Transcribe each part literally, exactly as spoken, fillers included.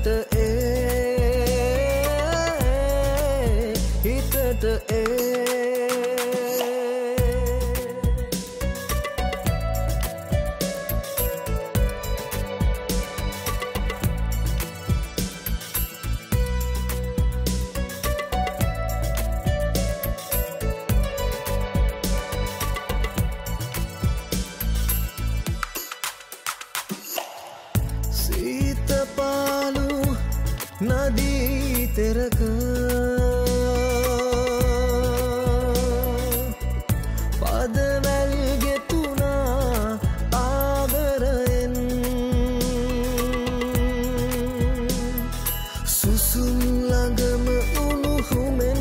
ඒ හිතට ඒ नदी तेरक पादवැල්ගෙ තුනා ආදරයෙන් සුසුම් ළඟම උණුහුමෙන්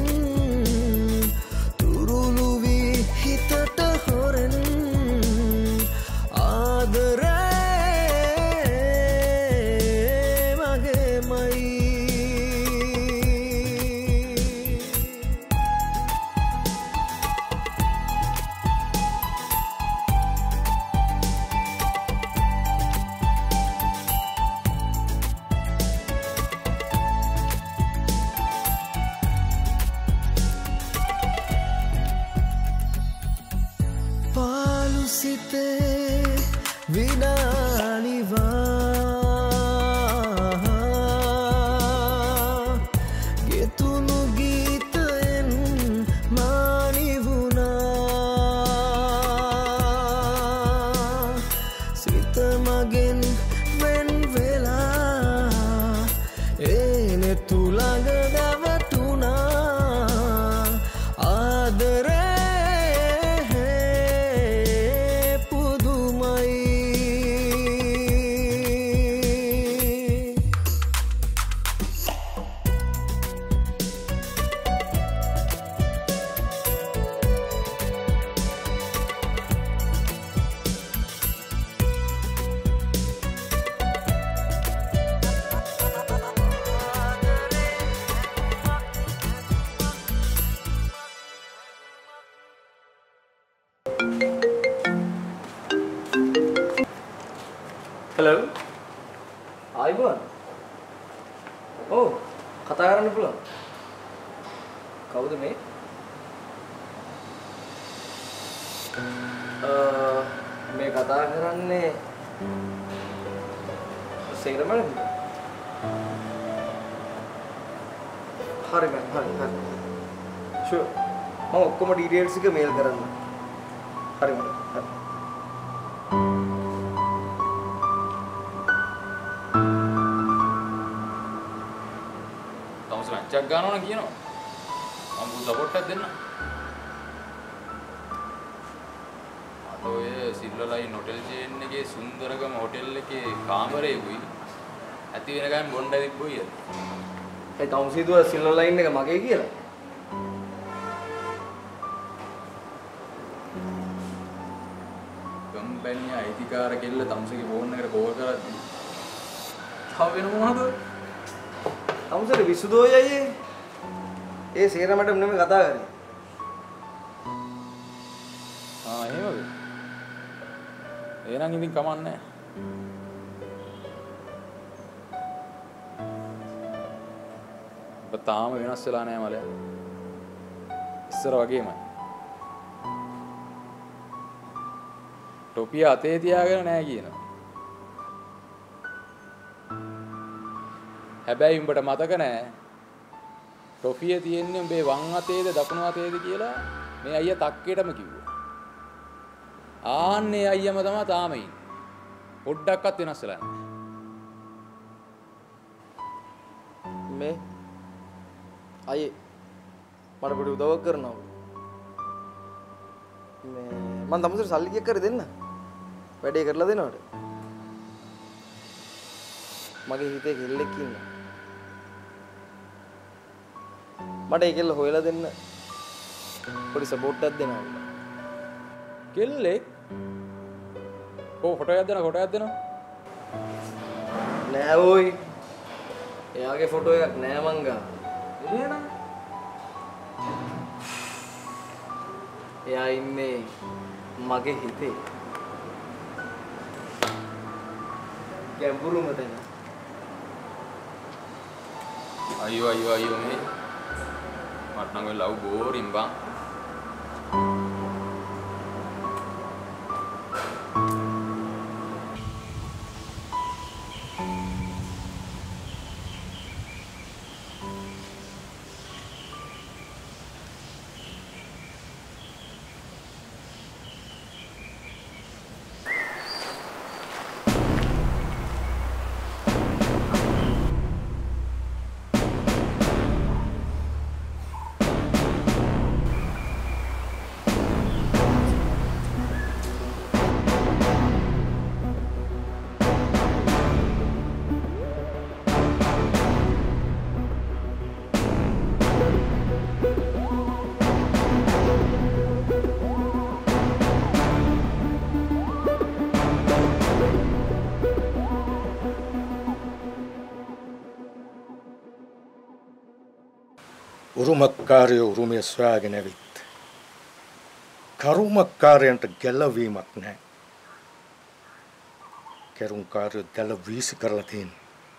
තුරුළු වී හිතට හොරෙන් ආදරේ සිතේ විනානිවා ගෙතුණු ගීතයෙන් මානිවුණා සිත මගෙන් වෙන් වෙලා ඒ නෙතු ළඟ නැවතුණා ආදරේ Hello. ආයිබෝන්. ඔව්. කතා කරන්න පුළුවන්. කවුද මේ? අ මේ කතා කරන්නේ සේරමද? හරි මම හරි හරි. ෂුවර්. මම ඔක්කොම ඩීටේල්ස් එක මේල් කරන්න. හරි මම. හරි. චක් ගන්නවා කියනවා මම බුදු සපෝට් එකක් දෙන්න අත ඔය සිල්වලයි හොටෙල් චේන් එකේ සුන්දරගම හොටෙල් එකේ කාමරේකුයි ඇති වෙන ගමන් බොණ්ඩ තිබ්බොයි ඒ තවුසිදුව සිල්වර් ලයින් එක මගේ කියලා කම්පැනි අයිතිකාර කෙල්ල තමුසේගේ ෆෝන් එකට කෝල් කරද්දි තව වෙන මොනවද තමුසේට විසුදෝයි අයියේ ඒ සේරමට නෙමෙයි කතා කරන්නේ ආ එහෙමද එහෙනම් ඉතින් කමන්නේ ඔබ තාම වෙනස් වෙලා නැහැ මලයා ඉස්සර වගේමයි ටොපිය අතේ තියාගෙන නැහැ කියනවා හැබැයි උඹට මතක නැහැ ටොෆිය තියෙන්නේ උඹේ වම් අතේද දකුණු අතේද කියලා මේ අයියා තක්කේටම කිව්වා. ආන්නේ අයියම තමයි තාම ඉන්නේ. පොඩ්ඩක්වත් වෙනස් වෙලා නැහැ. මේ අයියේ මට පොඩි උදව්වක් කරනවා. මේ මම තමුසෙට සල්ලි කීයක් කර දෙන්න. වැඩේ කරලා දෙනවට. මගේ හිතේ කෙල්ලෙක් ඉන්නවා. මට ඒ කෙල්ල හොයලා දෙන්න පොඩි සපෝට් එකක් දෙනවා. කෙල්ලෙක්? කො ෆොටෝ එකක් දෙනවා ෆොටෝ එකක් දෙනවා. නෑ ඕයි. එයාගේ ෆොටෝ එකක් නෑ මං ගා. එහෙනම් එයා ඉන්නේ මගේ හිතේ. ගැඹුරුම තැන. අයියෝ අයියෝ අයියෝ මේ මට නම් ඔය ලව් බෝරින් බං. උරුමකාරයෝ උරුමය සොයාගෙන ඇවිත් කරුමකාරයන්ට ගැලවීමක් නැහැ. කරුමකාරයෝ ගැල වීසි කරලා තියෙනවා.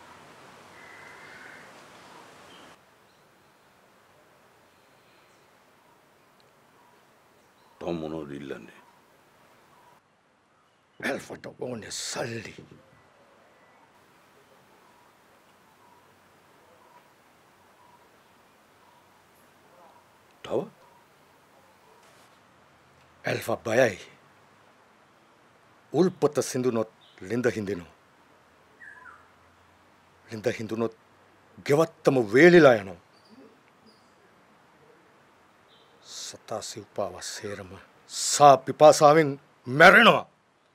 තම මොනවද ඉල්ලන්නේ? ඇල්ෆට ඕනේ සල්ලි. තව ඇල්ෆා බයයි. උල්පත සිඳුනොත් ලිඳ හිඳිනු. ලිඳ හිඳුනොත් ගෙවත්තම වේලිලා යනවා. සතා සිව්පාව සේරම සා පිපාසාවෙන් මැරෙනවා.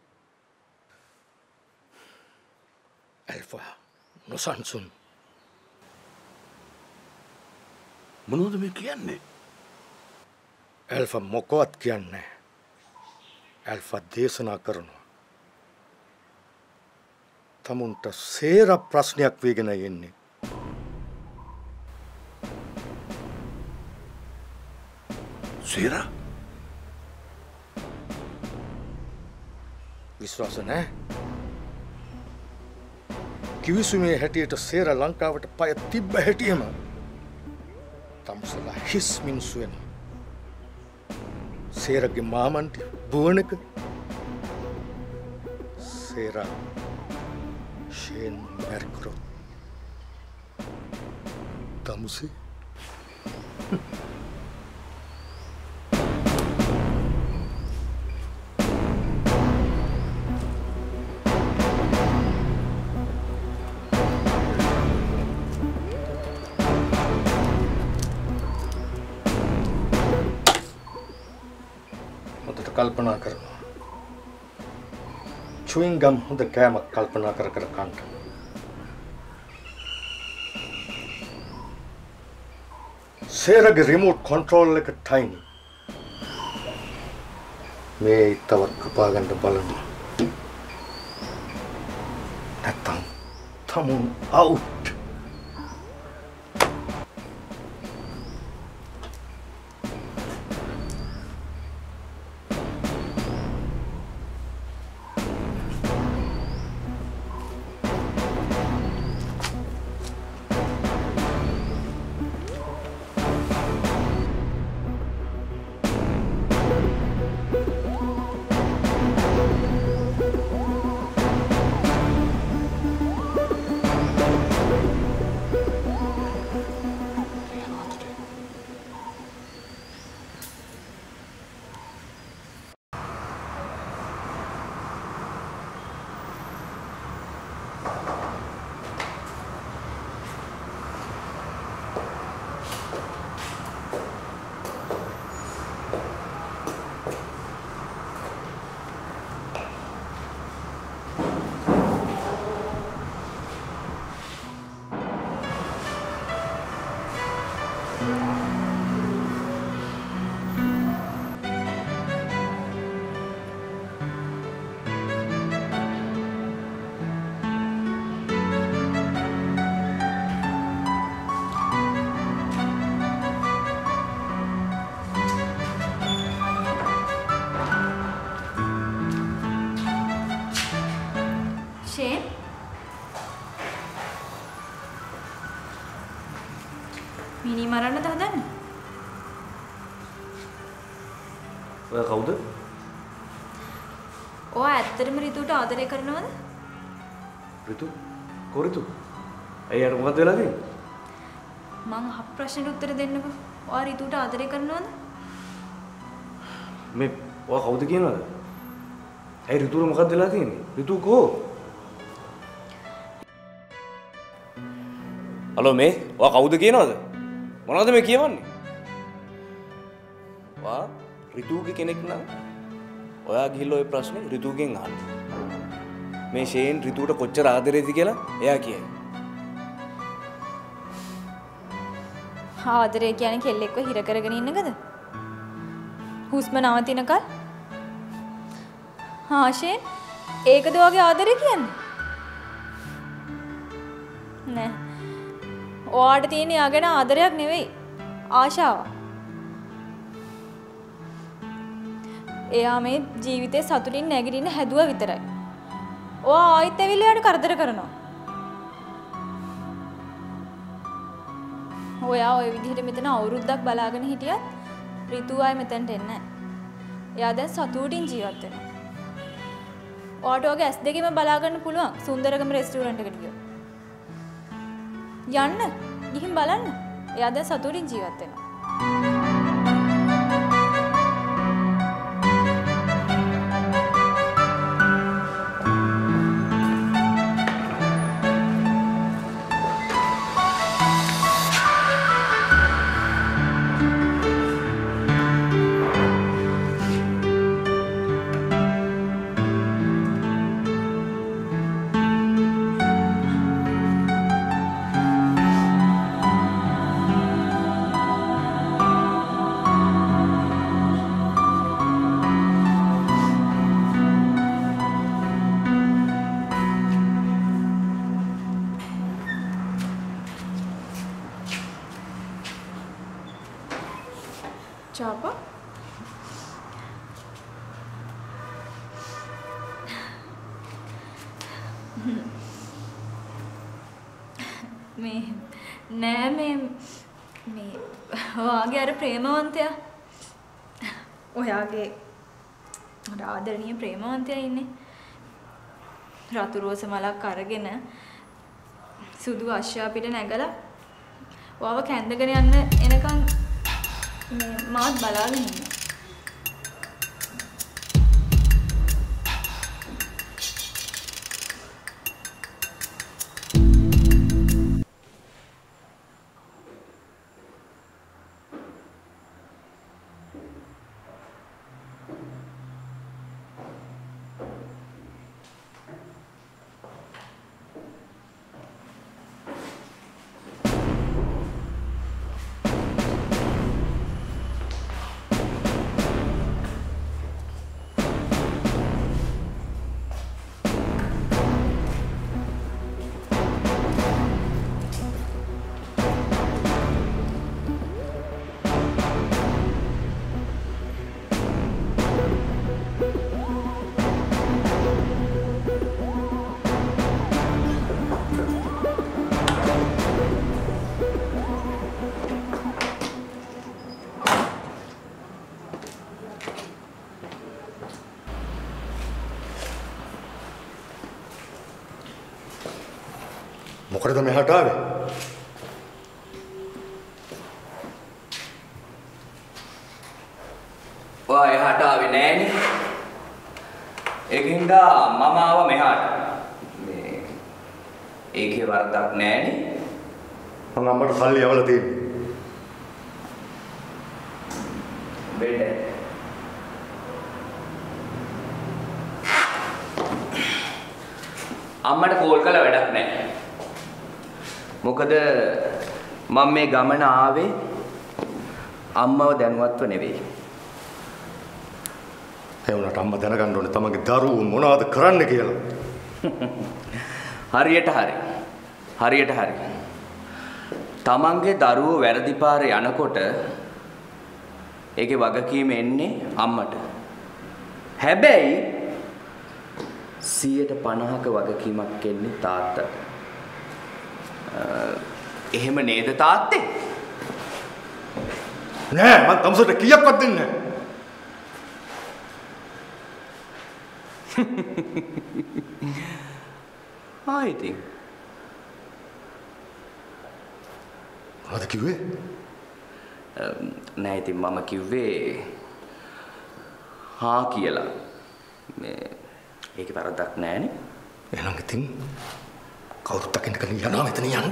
ඇල්ෆා නොසන්සුන්. මොනවද මේ කියන්නේ? ඇල්ෆා මොකවත් කියන්නේ. ඇල්ෆා දේශනා කරනවා. තමුන්ට සේර ප්‍රශ්නයක් වේගෙන යන්නේ. සේරා? විශ්වාස නැහැ. කිවිසුමේ හැටියට සේර ලංකාවට පය තිබ්බ හැටියම තමුසලා හිස් මිනිස්සු වෙනවා. සේරගේ මාමන්ටි බුවනක සේරා ෂේන් මැරිකරොත් තමුසේ කල්පනා කරනවා. chewing gum හොඳ කෑමක් කල්පනා කර කර කන්න. සේරගේ රිමෝට් කන්ට්‍රෝල් එක ටයිනි. මේ තවත් කපා ගන්න බලන්න. නැත්තම් තමුන් අවුට්. මිනි මරන්නද හදන්නේ? ඔය කවුද? ඔයා ඇත්තටම රිතුට ආදරය කරනවද? රිතු? කො රිතු? අයියට මොකද වෙලා තියෙන්නේ? මං අහ ප්‍රශ්නෙට උත්තර දෙන්නකෝ. ඔයා රිතුට ආදරය කරනවද? මේ ඔයා කවුද කියනවද? ඇයි රිතුට මොකද වෙලා තියෙන්නේ? රිතු කෝ? හලෝ මේ ඔයා කවුද කියනවද? මොනවද මේ කියවන්නේ? ඔයා රිතුගේ කෙනෙක් නම් ඔයා ගිහිල්ලා ওই ප්‍රශ්නේ රිතුගෙන් අහන්න. මේ ෂේන් රිතුට කොච්චර ආදරේද කියලා එයා කියයි. ආදරය කියන්නේ කෙල්ලෙක්ව හිර කරගෙන ඉන්නකද? හුස්ම නවතිනකල්? ආෂේ ඒකද ඔයාගේ ආදරය කියන්නේ? නෑ. ඔයාට තියෙන යා ගැන ආදරයක් නෙවෙයි ආශාවක්. එයා මේ ජීවිතේ සතුටින් නැගිටින්න හැදුවා විතරයි. ඔයා ආයෙත් ඇවිල්ලා යාට කරදර කරනවා. ඔයා ওই විදිහට මෙතන අවුරුද්දක් බලාගෙන හිටියත් රිතු ආයෙ මෙතනට එන්නේ නැහැ. එයා දැන් සතුටින් ජීවත් වෙනවා. ඔයාට ඔයගේ ඇස් දෙකෙම බලා ගන්න පුළුවන් සුන්දරගම රෙස්ටුරන්ට් එකට ගියොත්. යන්න ගිහින් බලන්න. එයා දැන් සතුටින් ජීවත් වෙනවා. Chapa? මේ නෑ මේ මේ ඔයාගේ අර ප්‍රේමවන්තයා ඔයාගේ අර ආදරණීය ප්‍රේමවන්තයා ඉන්නේ රතු රෝස මලක් අරගෙන සුදු අශ්වයා පිට නැගලා ඔයාව කැඳගෙන යන්න එනකන් මේ මාත් බලාගෙන ඉන්නවා. මොකටද මෙහාට ආවේ? ඔයා එහාට ආවේ නෑනේ. ඒකින්ද මම ආව මෙහාට. මේ ඒකේ වරදක් නෑනේ. මම අම්මට සල්ලි යවලා තියෙන්නේ. බෙඩ. අම්මට කෝල් කළා වැඩක් නෑ. මොකද මම මේ ගමන ආවේ අම්මව දැනුවත්ව නෙවෙයි. ඒ වුණාට අම්මා දැනගන්න ඕනේ තමන්ගේ දරුවෝ මොනවද කරන්න කියලා. හරියට හරි. හරියට හරි. තමන්ගේ දරුවෝ වැරදි පාරේ යනකොට ඒකේ වගකීම එන්නේ අම්මට. හැබැයි සියයට පනහක වගකීමක් එන්නේ තාත්තට. එහෙම නේද තාත්තේ? නෑ මං තමුසට කීයක්වත් දෙන්නේ නෑ. ආ ඉතින් මොනවද කිව්වේ? නෑ ඉතින් මම කිව්වේ හා කියලා. මේ ඒකේ වරදක් නෑනේ. එහෙනම් ඉතින් කවුරුත් දකින්න කලින් යනවා මෙතන යන්න.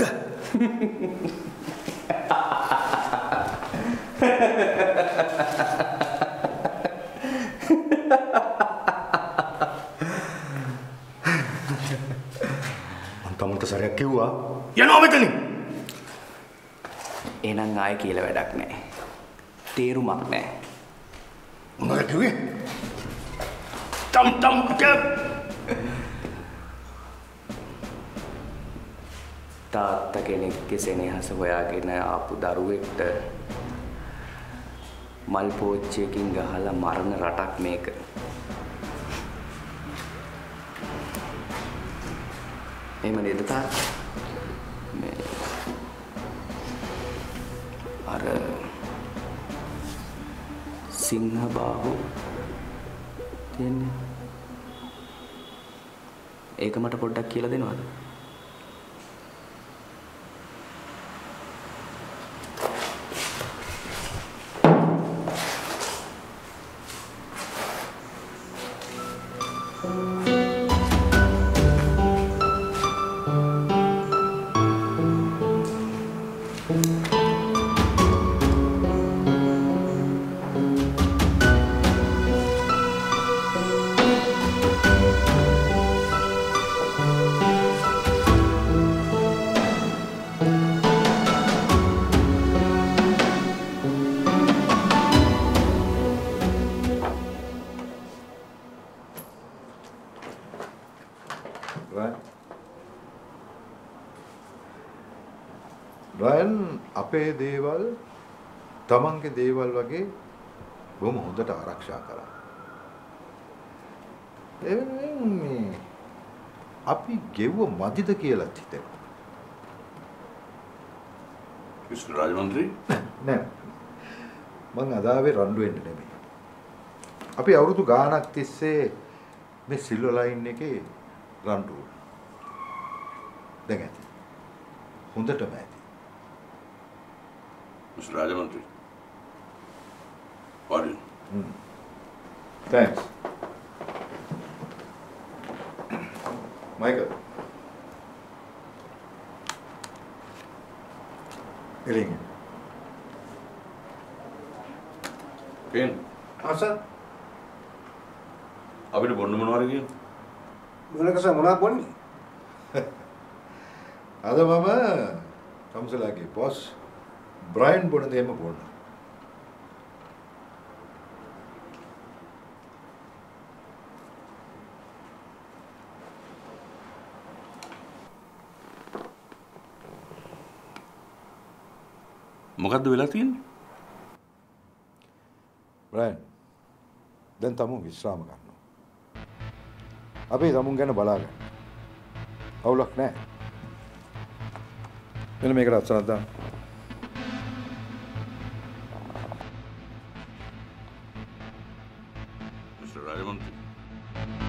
මං තමුන්ට සරයක් කිව්වා යනවා මෙතනින්. එහෙනම් ආයේ කියලා වැඩක් නෑ. තේරුමක් නෑ. මොනවද කිව්වේ? තම් තම් කැප් තාත්තා කෙනෙක්ගේ සෙනෙහස හොයාගෙන ආපු දරුවෙක්ට මල් පෝච්චියකින් ගහලා මරණ රටක් මේක. එහෙම නේද තාත්තා? මේ අර සිංහ බාහුව තියන්නේ. ඒක මට පොඩ්ඩක් කියලා දෙනවද? රයන් අපේ දේවල් තමන්ගේ දේවල් වගේ බොහොම හොඳට ආරක්ෂා කරා. එවෙන් මේ අපි ගෙව්ව මදිද කියලා හිතෙනවා. මිස්ටර් රාජමන්ත්‍රී නෑ. මං අදාවේ රණ්ඩු වෙන්න නෙමෙයි. අපි අවුරුදු ගාණක් තිස්සේ මේ සිල්වර් ලයින් එකේ රණ්ඩු වුණා. දැන් ඇති. හොඳටම ඇති. Mister Rajamanthri Pardon. Hmm. Thanks. Michael. Eling. Ken. Ah, sir. අපිට බොන්න මොනවද කියන්නේ? මොනකස මොනවා බොන්නේ? අද මම කම්සලාගේ බොස් බ්‍රයන් බොන දෙයක්ම බොන්න. මොකද්ද වෙලා තියෙන්නේ? බ්‍රයන් දැන් තමුන් විශ්‍රාම ගන්නවා. අපි තමුන් ගැන බලාගන්න. අවුලක් නැහැ. මෙන්න මේකට අත්සනක් දාන්න. මිස්ටර් රාජමන්ත්‍රී